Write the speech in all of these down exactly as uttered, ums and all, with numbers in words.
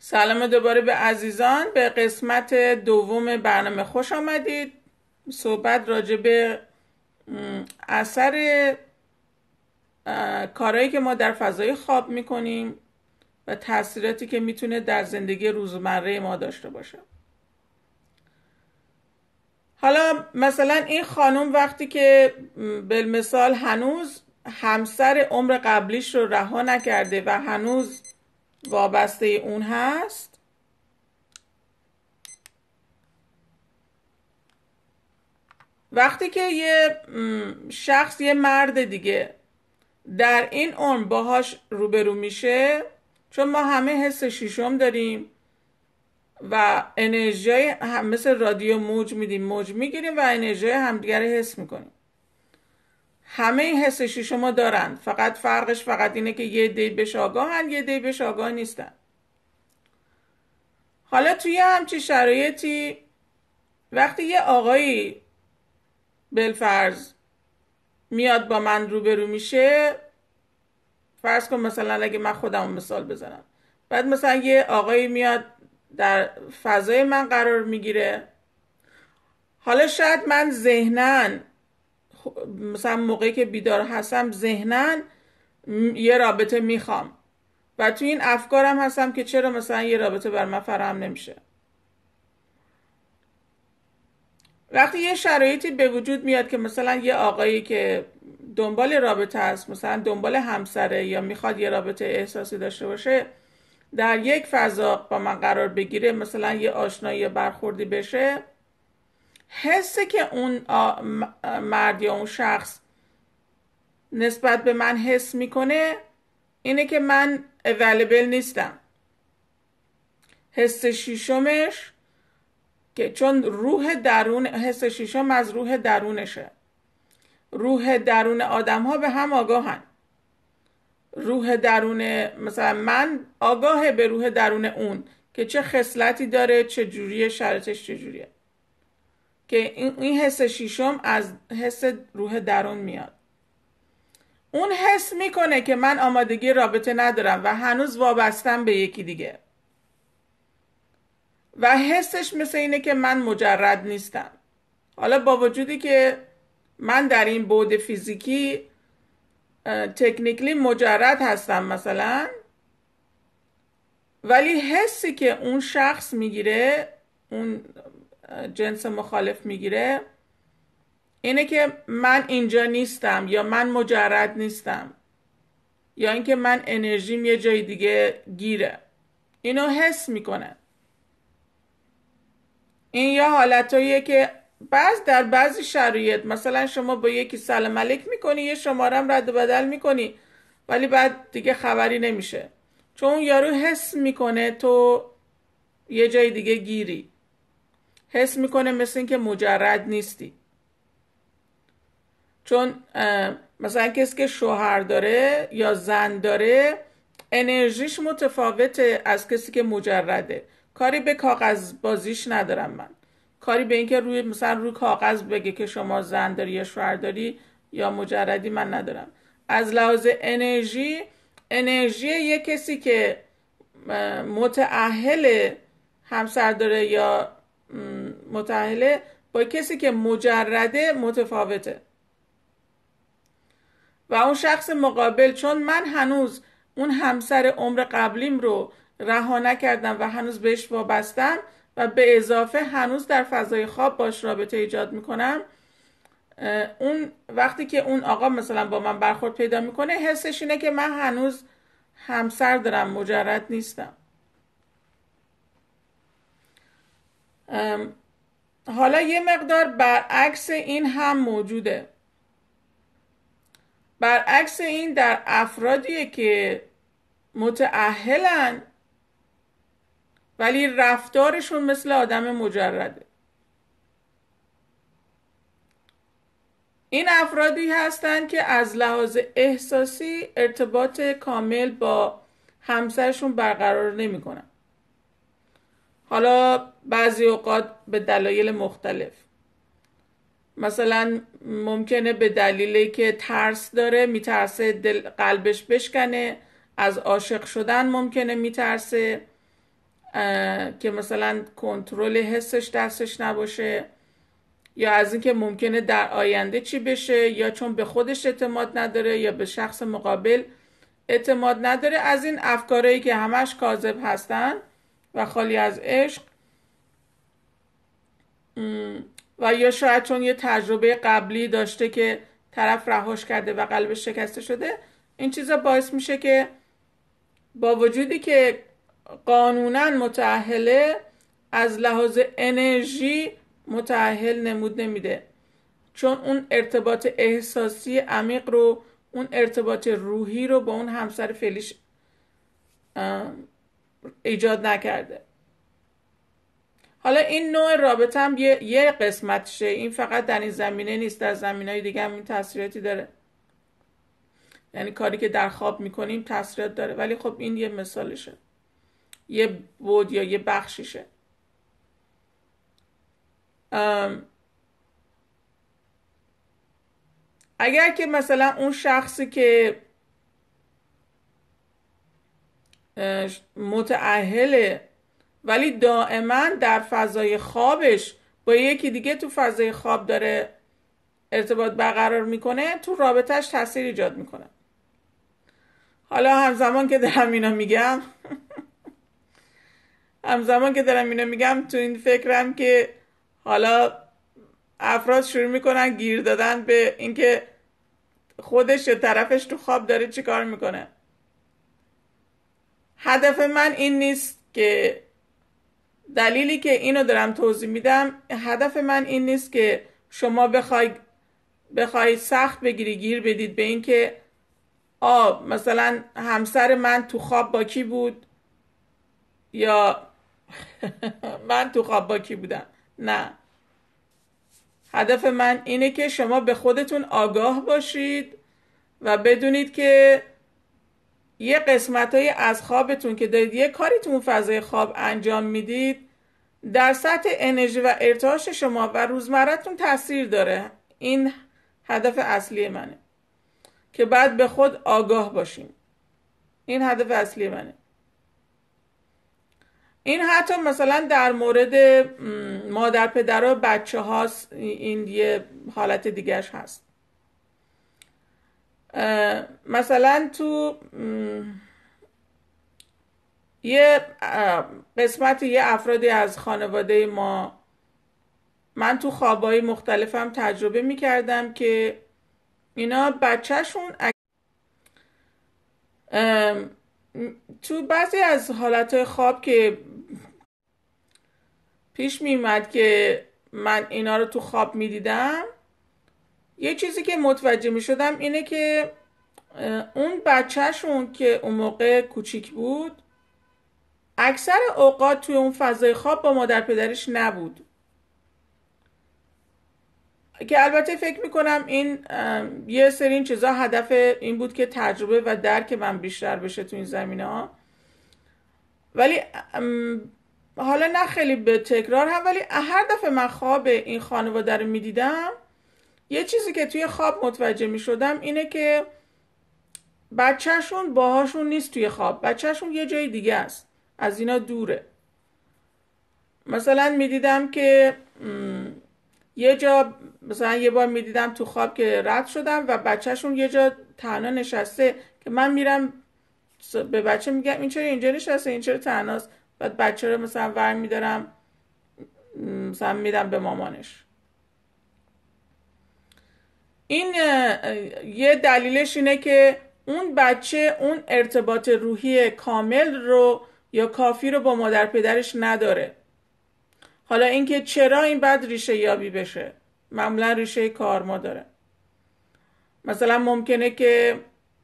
سلام دوباره به عزیزان، به قسمت دوم برنامه خوش آمدید. صحبت راجع به اثر کارهایی که ما در فضای خواب میکنیم و تاثیراتی که میتونه در زندگی روزمره ما داشته باشه. حالا مثلا این خانم وقتی که بالمثال هنوز همسر عمر قبلیش رو رها نکرده و هنوز وابسته اون هست، وقتی که یه شخص، یه مرد دیگه در این عمر باهاش روبرو میشه، چون ما همه حس شیشم داریم و انرژی هم مثل رادیو موج میدیم، موج میگیریم و انرژی همدیگر رو حس میکنیم. همه این حس شیشم رو دارن، فقط فرقش فقط اینه که یه دی بهش آگاهن، یه دی بهش آگاه نیستن. حالا توی همچی شرایطی وقتی یه آقایی بالفرض میاد با من روبرو میشه، فرض کن مثلا اگه من خودم مثال بزنم، بعد مثلا یه آقایی میاد در فضای من قرار میگیره، حالا شاید من ذهناً مثلا موقعی که بیدار هستم ذهناً یه رابطه میخوام و توی این افکارم هستم که چرا مثلا یه رابطه بر من فراهم نمیشه. وقتی یه شرایطی به وجود میاد که مثلا یه آقایی که دنبال رابطه است، مثلا دنبال همسره یا میخواد یه رابطه احساسی داشته باشه، در یک فضا با من قرار بگیره، مثلا یه آشنایی برخوردی بشه، حسی که اون مرد یا اون شخص نسبت به من حس میکنه اینه که من available نیستم. حس شیشمش که چون روح درون، حس شیشم از روح درونشه. روح درون آدم ها به هم آگاهن. روح درون مثلا من آگاهه به روح درون اون که چه خصلتی داره، چه جوریه، شرطش چه جوریه، که این حس شیشم از حس روح درون میاد. اون حس میکنه که من آمادگی رابطه ندارم و هنوز وابستم به یکی دیگه و حسش مثل اینه که من مجرد نیستم. حالا با وجودی که من در این بعد فیزیکی تکنیکلی مجرد هستم مثلا، ولی حسی که اون شخص میگیره، اون جنس مخالف میگیره، اینه که من اینجا نیستم یا من مجرد نیستم یا اینکه من انرژیم یه جای دیگه گیره. اینو حس میکنه. این یه حالتاییه که بعض در بعضی شرایط مثلا شما با یکی سلام علیک میکنی، یه شماره هم رد و بدل میکنی، ولی بعد دیگه خبری نمیشه، چون اون یارو حس میکنه تو یه جای دیگه گیری، حس میکنه مثل این که مجرد نیستی. چون مثلا کسی که شوهر داره یا زن داره انرژیش متفاوته از کسی که مجرده. کاری به کاغذ بازیش ندارم من، کاری به این که روی مثلا روی کاغذ بگه که شما زن داری یا شوهر داری یا مجردی من ندارم. از لحاظ انرژی، انرژی یه کسی که متأهل همسر داره یا متأهله با کسی که مجرده متفاوته. و اون شخص مقابل، چون من هنوز اون همسر عمر قبلیم رو رها نکردم و هنوز بهش وابستم و به اضافه هنوز در فضای خواب باش رابطه ایجاد میکنم، اون وقتی که اون آقا مثلا با من برخورد پیدا میکنه، حسش اینه که من هنوز همسر دارم، مجرد نیستم. حالا یه مقدار برعکس این هم موجوده. برعکس این در افرادیه که متأهلن ولی رفتارشون مثل آدم مجرده. این افرادی هستن که از لحاظ احساسی ارتباط کامل با همسرشون برقرار نمی کنن. حالا بعضی اوقات به دلایل مختلف، مثلا ممکنه به دلیلی که ترس داره، میترسه دل قلبش بشکنه، از عاشق شدن ممکنه میترسه، که مثلا کنترل حسش دستش نباشه، یا از اینکه ممکنه در آینده چی بشه، یا چون به خودش اعتماد نداره یا به شخص مقابل اعتماد نداره، از این افکارهایی که همش کاذب هستن و خالی از عشق، و یا شاید چون یه تجربه قبلی داشته که طرف رهاش کرده و قلبش شکسته شده، این چیزا باعث میشه که با وجودی که قانونا متأهله، از لحاظ انرژی متأهل نمود نمیده، چون اون ارتباط احساسی عمیق رو، اون ارتباط روحی رو با اون همسر فعلیش ایجاد نکرده. حالا این نوع رابطه هم یه, یه قسمتشه، این فقط در این زمینه نیست، در زمینهای دیگه هم این تاثیراتی داره، یعنی کاری که در خواب میکنیم تاثیرات داره، ولی خب این یه مثالشه، یه بود یا یه بخشیشه. اگر که مثلا اون شخصی که متأهله ولی دائما در فضای خوابش با یکی دیگه تو فضای خواب داره ارتباط برقرار میکنه، تو رابطهش تاثیر ایجاد میکنه. حالا همزمان که دارم اینا میگم همزمان که دارم اینا میگم تو این فکرم که حالا افراد شروع میکنن گیر دادن به اینکه خودش یا طرفش تو خواب داره چی کار میکنه. هدف من این نیست که دلیلی که اینو دارم توضیح میدم، هدف من این نیست که شما بخوای بخوای سخت بگیری گیر بدید به این که آ مثلا همسر من تو خواب با کی بود یا من تو خواب با کی بودم. نه، هدف من اینه که شما به خودتون آگاه باشید و بدونید که یه قسمتایی از خوابتون که دارید یه کاری تو اون فضای خواب انجام میدید در سطح انرژی و ارتعاش شما و روزمرتون تاثیر داره. این هدف اصلی منه که بعد به خود آگاه باشیم. این هدف اصلی منه. این حتی مثلا در مورد مادر پدر و بچه هاست، این یه حالت دیگرش هست. مثلا تو یه قسمت یه افرادی از خانواده ما، من تو خوابای مختلفم تجربه میکردم که اینا بچهشون تو بعضی از حالتهای خواب که پیش میومد که من اینا رو تو خواب میدیدم، یه چیزی که متوجه میشدم اینه که اون بچهشون که اون موقع کوچیک بود اکثر اوقات توی اون فضای خواب با مادر پدرش نبود، که البته فکر میکنم این یه سری این چیزا هدف این بود که تجربه و درک من بیشتر بشه تو این زمینه ها. ولی حالا نه خیلی به تکرار هم، ولی هر دفعه من خواب این خانواده رو میدیدم یه چیزی که توی خواب متوجه میشدم اینه که بچهشون باهاشون نیست توی خواب، بچهشون یه جای دیگه است، از اینا دوره. مثلا میدیدم که یه جا، مثلا یه بار میدیدم تو خواب که رد شدم و بچهشون یه جا تنها نشسته که من میرم به بچه میگم این چرا اینجا نشسته، این چرا تنهاست، بعد بچه رو مثلا ور میدارم مثلا میدم به مامانش. این یه دلیلش اینه که اون بچه اون ارتباط روحی کامل رو یا کافی رو با مادر پدرش نداره. حالا اینکه چرا این بعد ریشه یابی بشه، معمولا ریشه کارما داره. مثلا ممکنه که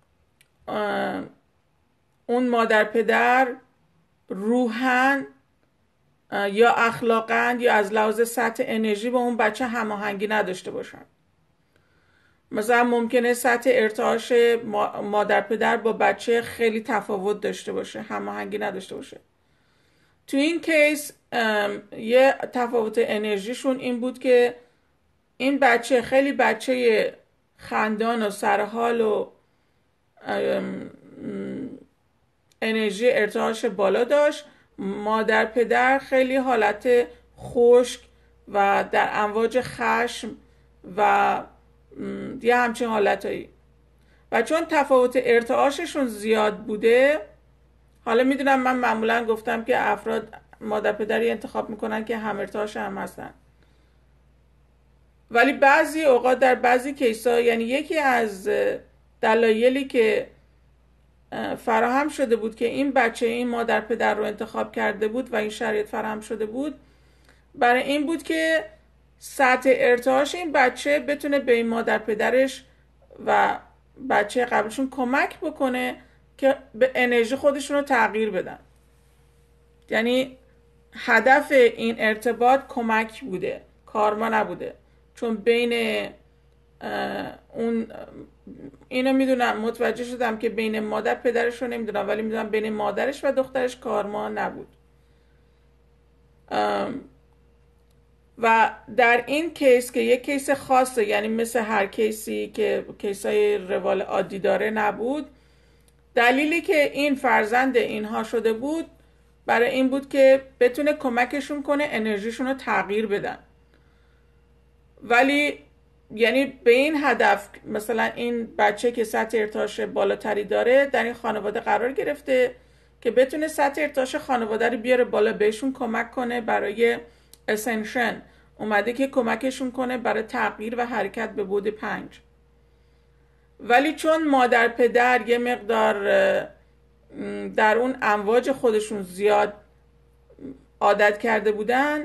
اون مادر پدر روحاً یا اخلاقاً یا از لحاظ سطح انرژی با اون بچه هماهنگی نداشته باشن. مثلا ممکنه سطح ارتعاش مادر پدر با بچه خیلی تفاوت داشته باشه، هماهنگی نداشته باشه. تو این کیس یه تفاوت انرژیشون این بود که این بچه خیلی بچه خندان و سرحال و انرژی ارتعاش بالا داشت مادر پدر خیلی حالت خشک و در امواج خشم و یه همچین حالتایی، و چون تفاوت ارتعاششون زیاد بوده، حالا میدونم من معمولا گفتم که افراد مادر پدری انتخاب میکنن که هم ارتعاش هم هستن، ولی بعضی اوقات در بعضی کیسا، یعنی یکی از دلایلی که فراهم شده بود که این بچه این مادر پدر رو انتخاب کرده بود و این شرایط فراهم شده بود، برای این بود که سطح ارتعاش این بچه بتونه به این مادر پدرش و بچه قبلشون کمک بکنه که به انرژی خودشون رو تغییر بدن. یعنی هدف این ارتباط کمک بوده، کارما نبوده، چون بین اون اینو میدونم، متوجه شدم که بین مادر پدرش رو نمیدونم، ولی میدونم بین مادرش و دخترش کارما نبود. و در این کیس که یک کیس خاصه، یعنی مثل هر کیسی که کیسای روال عادی داره نبود، دلیلی که این فرزند اینها شده بود برای این بود که بتونه کمکشون کنه انرژیشون رو تغییر بدن. ولی یعنی به این هدف مثلا این بچه که سطح ارتعاش بالاتری داره در این خانواده قرار گرفته که بتونه سطح ارتعاش خانواده رو بیاره بالا، بهشون کمک کنه برای اسنشن، اومده که کمکشون کنه برای تغییر و حرکت به بعد پنج. ولی چون مادر پدر یه مقدار در اون امواج خودشون زیاد عادت کرده بودن،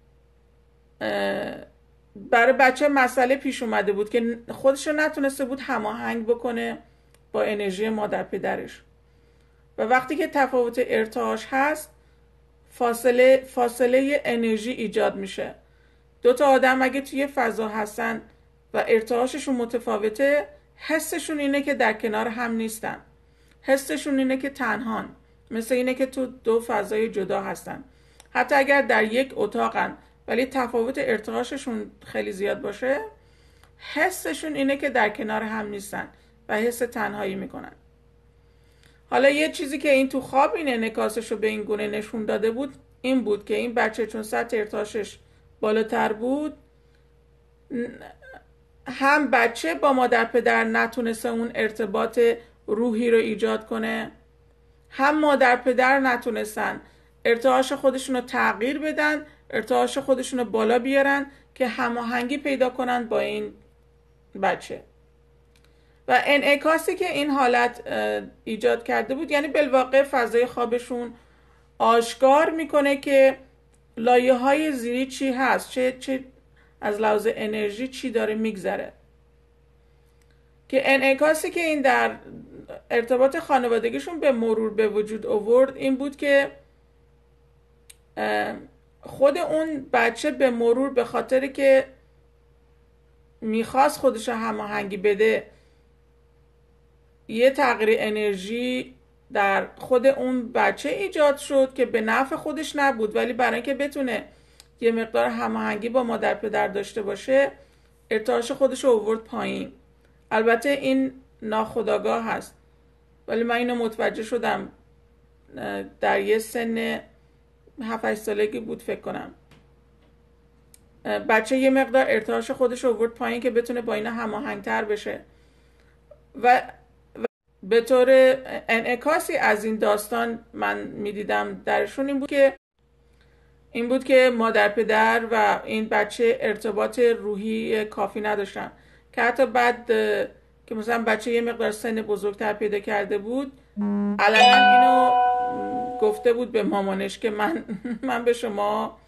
برای بچه مسئله پیش اومده بود که خودش رو نتونسته بود هماهنگ بکنه با انرژی مادر پدرش. و وقتی که تفاوت ارتعاش هست، فاصله فاصله انرژی ایجاد میشه. دو تا آدم اگه توی فضا هستن و ارتعاششون متفاوته، حسشون اینه که در کنار هم نیستن، حسشون اینه که تنهان، مثل اینه که تو دو فضای جدا هستن. حتی اگر در یک اتاقن ولی تفاوت ارتعاششون خیلی زیاد باشه، حسشون اینه که در کنار هم نیستن و حس تنهایی میکنن. حالا یه چیزی که این تو خواب این انعکاسش رو به این گونه نشون داده بود این بود که این بچه چون سطح ارتعاشش بالاتر بود، هم بچه با مادر پدر نتونسته اون ارتباط روحی رو ایجاد کنه، هم مادر پدر نتونستن ارتعاش خودشون رو تغییر بدن، ارتعاش خودشون رو بالا بیارن که هماهنگی پیدا کنن با این بچه. و انعکاسی که این حالت ایجاد کرده بود، یعنی بالواقع فضای خوابشون آشکار میکنه که لایه های زیری چی هست، چه, چه از لحاظ انرژی چی داره میگذره. که انعکاسی که این در ارتباط خانوادگیشون به مرور به وجود آورد این بود که خود اون بچه به مرور به خاطر که میخواست خودش هماهنگی بده، یه تغییر انرژی در خود اون بچه ایجاد شد که به نفع خودش نبود، ولی برای اینکه بتونه یه مقدار هماهنگی با مادر پدر داشته باشه، ارتعاش خودش رو آورد پایین. البته این ناخودآگاه هست، ولی من اینو متوجه شدم در یه سن هفت هشت سالگی بود فکر کنم. بچه یه مقدار ارتعاش خودش رو آورد پایین که بتونه با اینا هماهنگتر بشه. و به طور انعکاسی از این داستان من میدیدم درشون این بود که این بود که مادر پدر و این بچه ارتباط روحی کافی نداشتن، که حتی بعد که مثلا بچه یه مقدار سن بزرگتر پیدا کرده بود، علنا اینو گفته بود به مامانش که من من به شما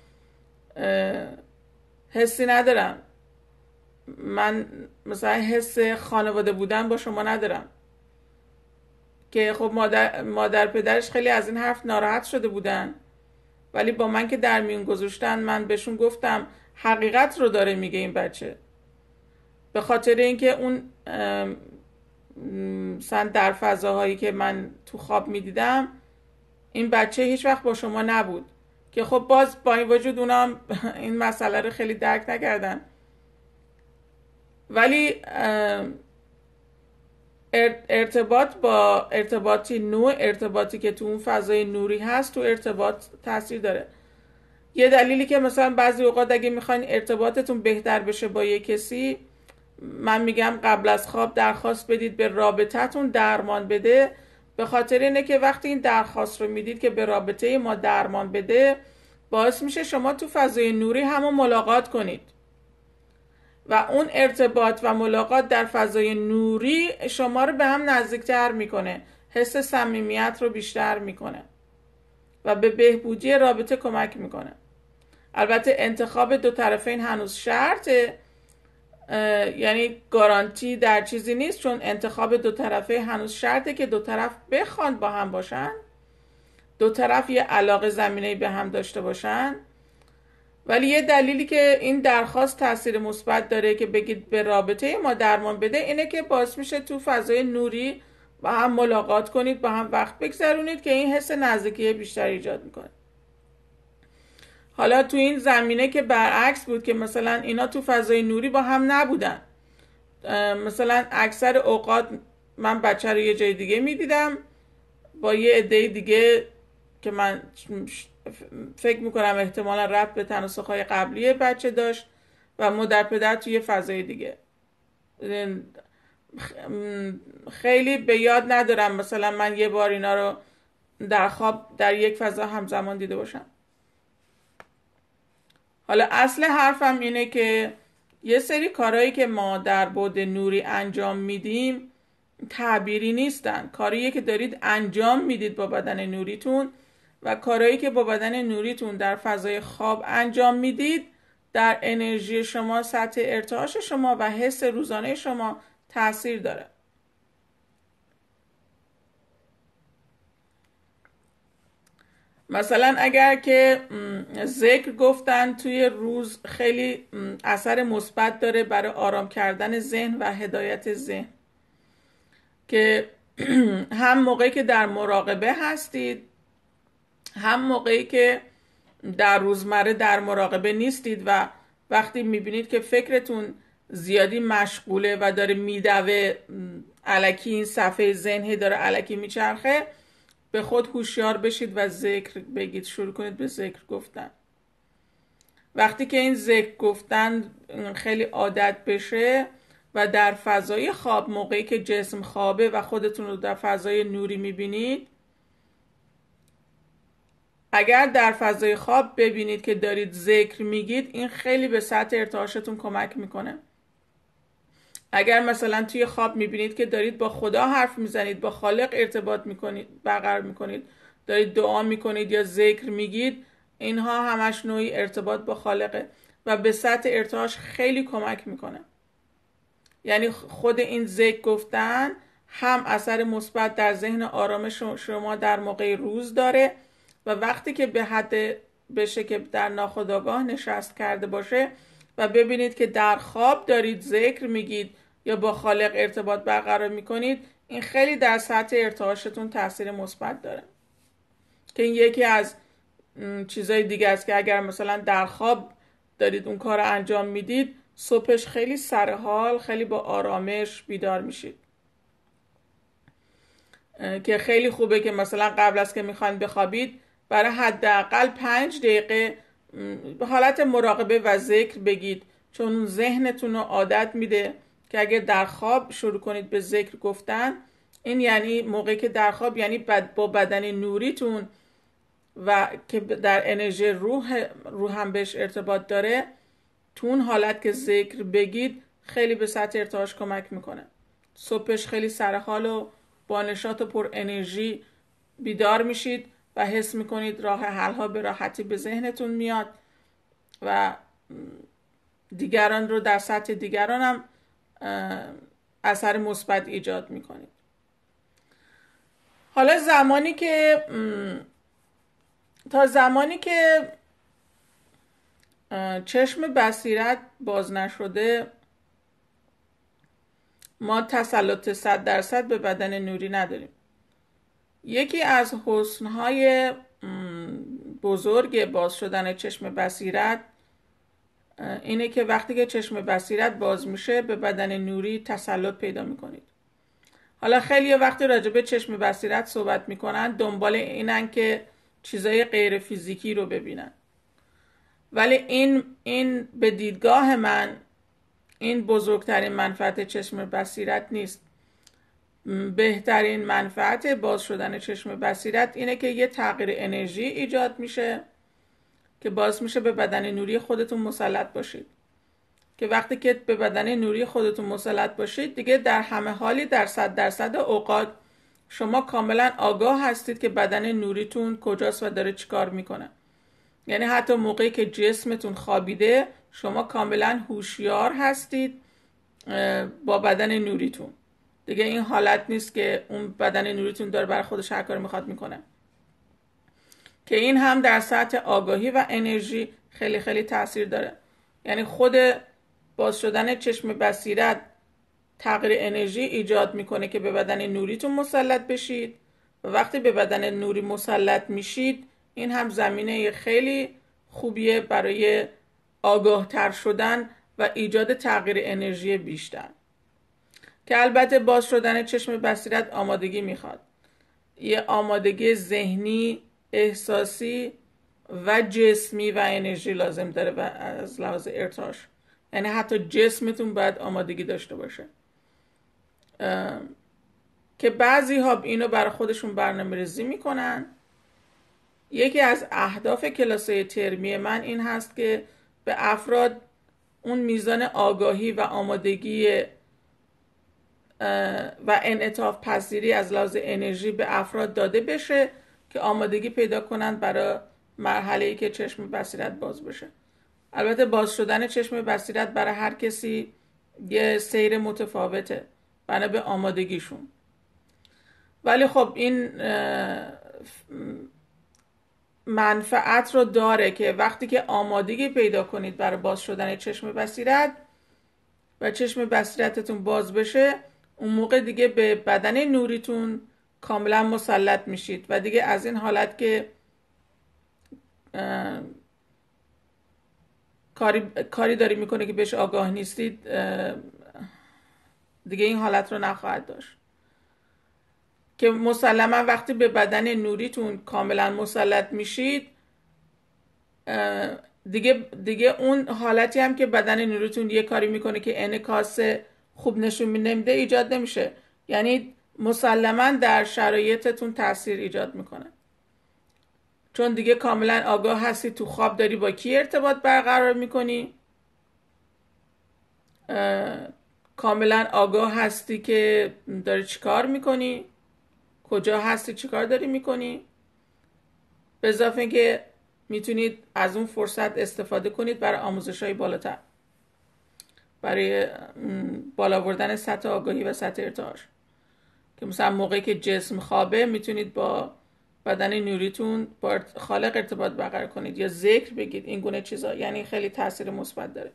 حسی ندارم، من مثلا حس خانواده بودن با شما ندارم. که خب مادر, مادر پدرش خیلی از این حرف ناراحت شده بودن، ولی با من که در میون گذاشتن من بهشون گفتم حقیقت رو داره میگه این بچه، به خاطر اینکه اون مثلا در فضاهایی که من تو خواب میدیدم این بچه هیچ وقت با شما نبود. که خب باز با این وجود اونا این مسئله رو خیلی درک نکردن، ولی ارتباط با ارتباطی نوع ارتباطی که تو اون فضای نوری هست تو ارتباط تاثیر داره. یه دلیلی که مثلا بعضی اوقات اگه میخواین ارتباطتون بهتر بشه با یه کسی، من میگم قبل از خواب درخواست بدید به رابطتون درمان بده، به خاطر اینه که وقتی این درخواست رو میدید که به رابطه ما درمان بده، باعث میشه شما تو فضای نوری همون ملاقات کنید و اون ارتباط و ملاقات در فضای نوری شما رو به هم نزدیکتر میکنه، حس صمیمیت رو بیشتر میکنه و به بهبودی رابطه کمک میکنه. البته انتخاب دو طرفین هنوز شرطه، یعنی گارانتی در چیزی نیست، چون انتخاب دو طرفه هنوز شرطه که دو طرف بخوان با هم باشن، دو طرف یه علاقه زمینه‌ای به هم داشته باشن. ولی یه دلیلی که این درخواست تاثیر مثبت داره که بگید به رابطه ما درمان بده، اینه که باعث میشه تو فضای نوری با هم ملاقات کنید، با هم وقت بگذرونید که این حس نزدیکی بیشتر ایجاد میکنه. حالا تو این زمینه که برعکس بود که مثلا اینا تو فضای نوری با هم نبودن، مثلا اکثر اوقات من بچه رو یه جای دیگه میدیدم با یه عده دیگه که من فکر میکنم احتمالا ربط به تناسخ‌های قبلی بچه داشت و مادر پدر توی فضای دیگه. خیلی به یاد ندارم مثلا من یه بار اینا رو در خواب در یک فضا همزمان دیده باشم. حالا اصل حرفم اینه که یه سری کارهایی که ما در بعد نوری انجام میدیم تعبیری نیستن، کاریه که دارید انجام میدید با بدن نوریتون و کارهایی که با بدن نوریتون در فضای خواب انجام میدید در انرژی شما، سطح ارتعاش شما و حس روزانه شما تاثیر داره. مثلا اگر که ذکر گفتن توی روز خیلی اثر مثبت داره برای آرام کردن ذهن و هدایت ذهن، که هم موقعی که در مراقبه هستید، هم موقعی که در روزمره در مراقبه نیستید و وقتی میبینید که فکرتون زیادی مشغوله و داره میدوه الکی، این صفحه ذهنی داره الکی میچرخه، به خود هوشیار بشید و ذکر بگید، شروع کنید به ذکر گفتن. وقتی که این ذکر گفتن خیلی عادت بشه و در فضای خواب، موقعی که جسم خوابه و خودتون رو در فضای نوری میبینید، اگر در فضای خواب ببینید که دارید ذکر میگید، این خیلی به سطح ارتعاشتون کمک میکنه. اگر مثلا توی خواب میبینید که دارید با خدا حرف میزنید، با خالق ارتباط میکنید، برقرار میکنید، دارید دعا میکنید یا ذکر میگید، اینها همش نوعی ارتباط با خالقه و به سطح ارتعاش خیلی کمک میکنه. یعنی خود این ذکر گفتن هم اثر مثبت در ذهن آرام شما در موقع روز داره و وقتی که به حد بشه که در ناخودآگاه نشست کرده باشه و ببینید که در خواب دارید ذکر میگید یا با خالق ارتباط برقرار میکنید، این خیلی در سطح ارتعاشتون تاثیر مثبت داره. که این یکی از چیزای دیگه است که اگر مثلا در خواب دارید اون کار رو انجام میدید، صبحش خیلی سرحال، خیلی با آرامش بیدار میشید. که خیلی خوبه که مثلا قبل از که میخواین بخوابید برای حداقل پنج دقیقه به حالت مراقبه و ذکر بگید، چون ذهنتون رو عادت میده که اگر در خواب شروع کنید به ذکر گفتن، این یعنی موقعی که در خواب یعنی با بدن نوریتون و که در انرژی روح روح هم بهش ارتباط داره، تو اون حالت که ذکر بگید خیلی به سطح ارتعاش کمک میکنه. صبحش خیلی سرحال و با نشاط و پر انرژی بیدار میشید و حس میکنید راه حل ها به راحتی به ذهنتون میاد و دیگران رو در سطح دیگران هم اثر مثبت ایجاد میکنید. حالا زمانی که تا زمانی که چشم بصیرت باز نشده، ما تسلط صد درصد به بدن نوری نداریم. یکی از حسنهای بزرگ باز شدن چشم بصیرت اینه که وقتی که چشم بصیرت باز میشه به بدن نوری تسلط پیدا میکنید. حالا خیلی وقتی راجع به چشم بصیرت صحبت میکنن دنبال اینن که چیزای غیر فیزیکی رو ببینن، ولی این این به دیدگاه من این بزرگترین منفعت چشم بصیرت نیست. بهترین منفعت باز شدن چشم بصیرت اینه که یه تغییر انرژی ایجاد میشه که باعث میشه به بدن نوری خودتون مسلط باشید، که وقتی که به بدن نوری خودتون مسلط باشید دیگه در همه حالی در صد درصد اوقات شما کاملا آگاه هستید که بدن نوریتون کجاست و داره چیکار میکنه. یعنی حتی موقعی که جسمتون خوابیده شما کاملا هوشیار هستید با بدن نوریتون. دیگه این حالت نیست که اون بدن نوریتون داره برای خودش هر کاری میخواد میکنه، که این هم در سطح آگاهی و انرژی خیلی خیلی تاثیر داره. یعنی خود باز شدن چشم بصیرت تغییر انرژی ایجاد میکنه که به بدن نوریتون مسلط بشید و وقتی به بدن نوری مسلط میشید این هم زمینه خیلی خوبیه برای آگاه تر شدن و ایجاد تغییر انرژی بیشتر، که البته باز شدن چشم بصیرت آمادگی میخواد. یه آمادگی ذهنی، احساسی و جسمی و انرژی لازم داره و از لحاظ ارتعاش، یعنی حتی جسمتون باید آمادگی داشته باشه، که بعضی ها اینو برای خودشون برنامه ریزی میکنن. یکی از اهداف کلاسای ترمی من این هست که به افراد اون میزان آگاهی و آمادگی و انعطاف پذیری از لحاظ انرژی به افراد داده بشه که آمادگی پیدا کنند برای مرحله‌ای که چشم بصیرت باز بشه. البته باز شدن چشم بصیرت برای هر کسی یه سیر متفاوته بنا به آمادگیشون، ولی خب این منفعت رو داره که وقتی که آمادگی پیدا کنید برای باز شدن چشم بصیرت و چشم بصیرتتون باز بشه، اون موقع دیگه به بدن نوریتون کاملا مسلط میشید و دیگه از این حالت که کاری, کاری داری میکنه که بهش آگاه نیستید دیگه این حالت رو نخواهد داشت، که مسلما وقتی به بدن نوریتون کاملا مسلط میشید دیگه دیگه اون حالتی هم که بدن نوریتون یه کاری میکنه که انعکاس خوب نشون نمیده ایجاد نمیشه. یعنی مسلما در شرایطتون تاثیر ایجاد میکنه، چون دیگه کاملا آگاه هستی تو خواب داری با کی ارتباط برقرار میکنی، کاملا آگاه هستی که داری چیکار میکنی، کجا هستی، چیکار داری میکنی، به اضافه که میتونید از اون فرصت استفاده کنید برای آموزش‌های بالاتر، برای بالا بردن سطح آگاهی و سطح ارتعاش، که مثلا موقعی که جسم خوابه میتونید با بدن نوریتون با خالق ارتباط برقرار کنید یا ذکر بگید، این گونه چیزا، یعنی خیلی تاثیر مثبت داره.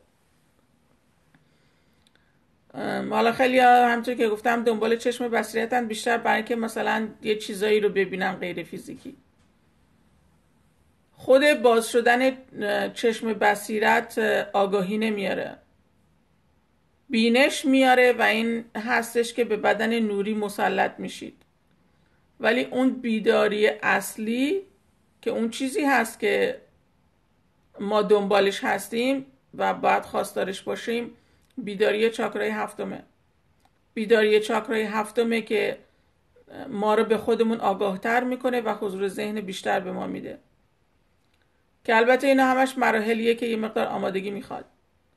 حالا خیلی همونطور که گفتم دنبال چشم بصیرتن بیشتر برای که مثلا یه چیزایی رو ببینن غیر فیزیکی. خود باز شدن چشم بصیرت آگاهی نمیاره، بینش میاره و این هستش که به بدن نوری مسلط میشید، ولی اون بیداری اصلی که اون چیزی هست که ما دنبالش هستیم و باید خواستارش باشیم، بیداری چاکرای هفتمه. بیداری چاکرای هفتمه که ما رو به خودمون آگاهتر میکنه و حضور ذهن بیشتر به ما میده، که البته اینا همش مراحلیه که یه مقدار آمادگی میخواد.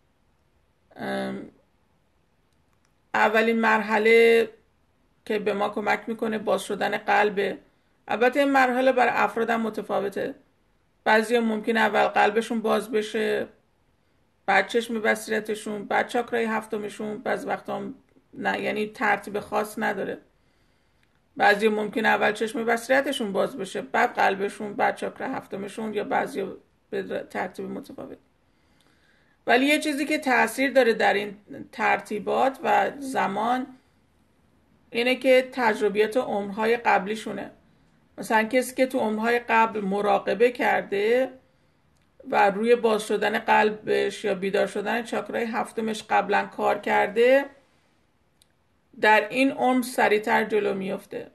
اولین مرحله که به ما کمک میکنه باز شدن قلبه. البته این مرحله برای افرادم متفاوته، بعضی ممکنه اول قلبشون باز بشه، بعد چشم بصیرتشون، بعد چاکرای هفتمشون، بعض وقتا نه، یعنی ترتیب خاص نداره. بعضی ممکنه اول چشم بصیرتشون باز بشه، بعد قلبشون، بعد چاکرا هفتمشون، یا بعضی به ترتیب متفاوت. ولی یه چیزی که تأثیر داره در این ترتیبات و زمان اینه که تجربیات عمرهای قبلیشونه. مثلا کسی که تو عمرهای قبل مراقبه کرده و روی باز شدن قلبش یا بیدار شدن چاکرای هفتمش قبلا کار کرده، در این عمر سریعتر جلو میفته.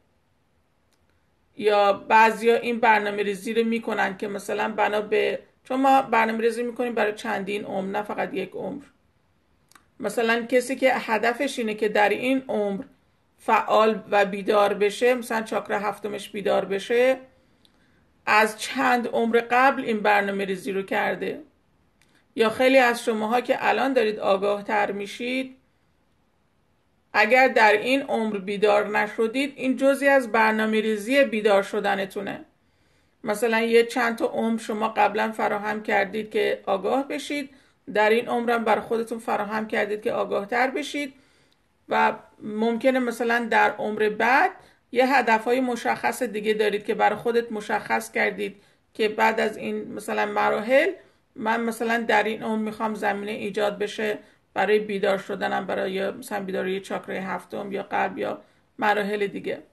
یا بعضیا این برنامه ریزی رو میکنن که مثلا بنا به، چون ما برنامه ریزی میکنیم برای چندین عمر نه فقط یک عمر، مثلا کسی که هدفش اینه که در این عمر فعال و بیدار بشه، مثلا چاکرا هفتمش بیدار بشه، از چند عمر قبل این برنامه ریزی رو کرده. یا خیلی از شماها که الان دارید آگاه تر میشید، اگر در این عمر بیدار نشدید، این جزئی از برنامه ریزی بیدار شدنتونه. مثلا یه چند تا عمر شما قبلا فراهم کردید که آگاه بشید، در این عمرم برای خودتون فراهم کردید که آگاه تر بشید و ممکنه مثلا در عمر بعد یه هدفهای مشخص دیگه دارید که برای خودت مشخص کردید که بعد از این مثلا مراحل من مثلا در این عمر میخوام زمینه ایجاد بشه برای بیدار شدنم، برای مثلا بیداری چاکرای هفتم یا قلب یا مراحل دیگه.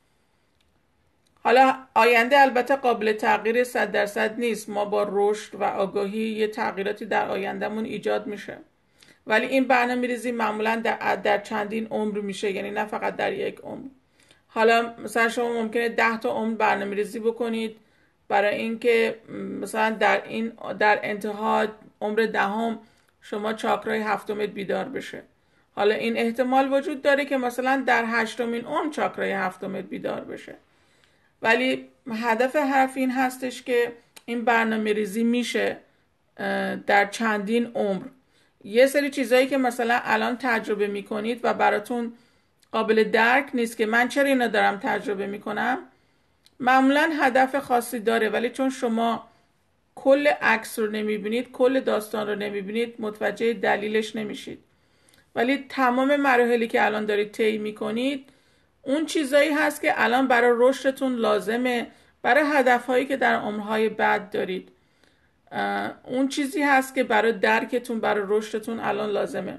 حالا آینده البته قابل تغییر صد درصد نیست، ما با رشد و آگاهی یه تغییراتی در آیندهمون ایجاد میشه، ولی این برنامه ریزی معمولا در, در چندین عمر میشه، یعنی نه فقط در یک عمر. حالا مثلا شما ممکنه ده تا عمر برنامه ریزی بکنید برای اینکه مثلا در این در انتها عمر دهم شما چاکرای هفتمت بیدار بشه. حالا این احتمال وجود داره که مثلا در هشتمین عمر چاکرای هفتمت بیدار بشه، ولی هدف حرف این هستش که این برنامه ریزی میشه در چندین عمر. یه سری چیزایی که مثلا الان تجربه میکنید و براتون قابل درک نیست که من چرا اینا دارم تجربه میکنم، معمولا هدف خاصی داره، ولی چون شما کل عکس رو نمیبینید، کل داستان رو نمیبینید، متوجه دلیلش نمیشید. ولی تمام مراحلی که الان دارید طی میکنید اون چیزایی هست که الان برای رشدتون لازمه، برای هدفهایی که در عمرهای بعد دارید. اون چیزی هست که برای درکتون، برای رشدتون الان لازمه.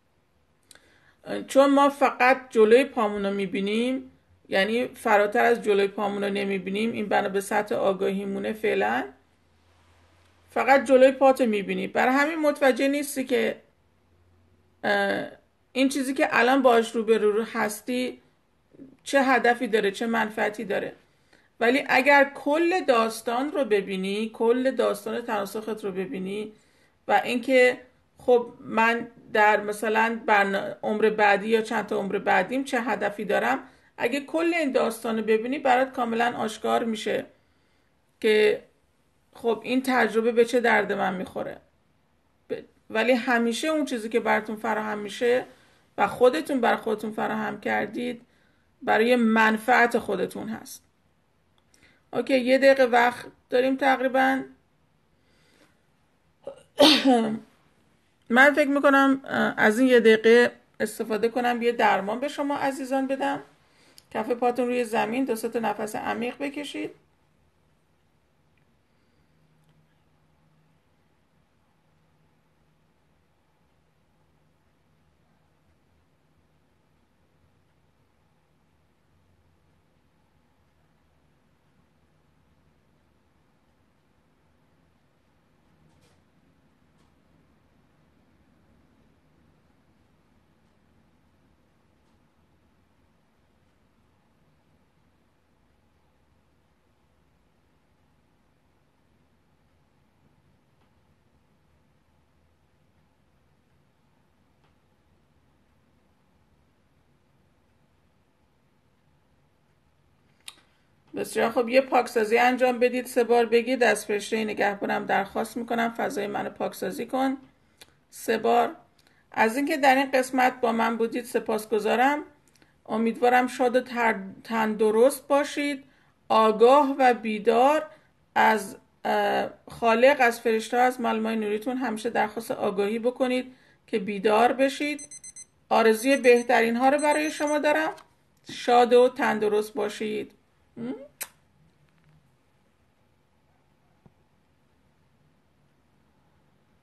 چون ما فقط جلوی پامون رو میبینیم، یعنی فراتر از جلوی پامون رو نمیبینیم، این بنا به سطح آگاهیمونه فعلا، فقط جلوی پاتو میبینی، برای همین متوجه نیستی که این چیزی که الان باش رو به رو هستی چه هدفی داره، چه منفعتی داره. ولی اگر کل داستان رو ببینی، کل داستان تناسخت رو ببینی و اینکه خب من در مثلا عمر بعدی یا چند تا عمر بعدیم چه هدفی دارم، اگه کل این داستان رو ببینی برات کاملا آشکار میشه که خب این تجربه به چه درد من میخوره. ولی همیشه اون چیزی که براتون فراهم میشه و خودتون برای خودتون فراهم کردید برای منفعت خودتون هست. اوکی، یه دقیقه وقت داریم تقریبا. من فکر میکنم از این یه دقیقه استفاده کنم یه درمان به شما عزیزان بدم. کف پاتون روی زمین، دو سه تا نفس عمیق بکشید. بسیار خب، یه پاکسازی انجام بدید، سه بار بگید از فرشته نگهبانم درخواست میکنم فضای منو پاکسازی کن. سه بار. از اینکه در این قسمت با من بودید سپاسگزارم. امیدوارم شاد و تندرست باشید، آگاه و بیدار از خالق، از فرشته، از معلمای نوریتون همیشه درخواست آگاهی بکنید که بیدار بشید. آرزوی بهترین ها رو برای شما دارم. شاد و تندرست باشید.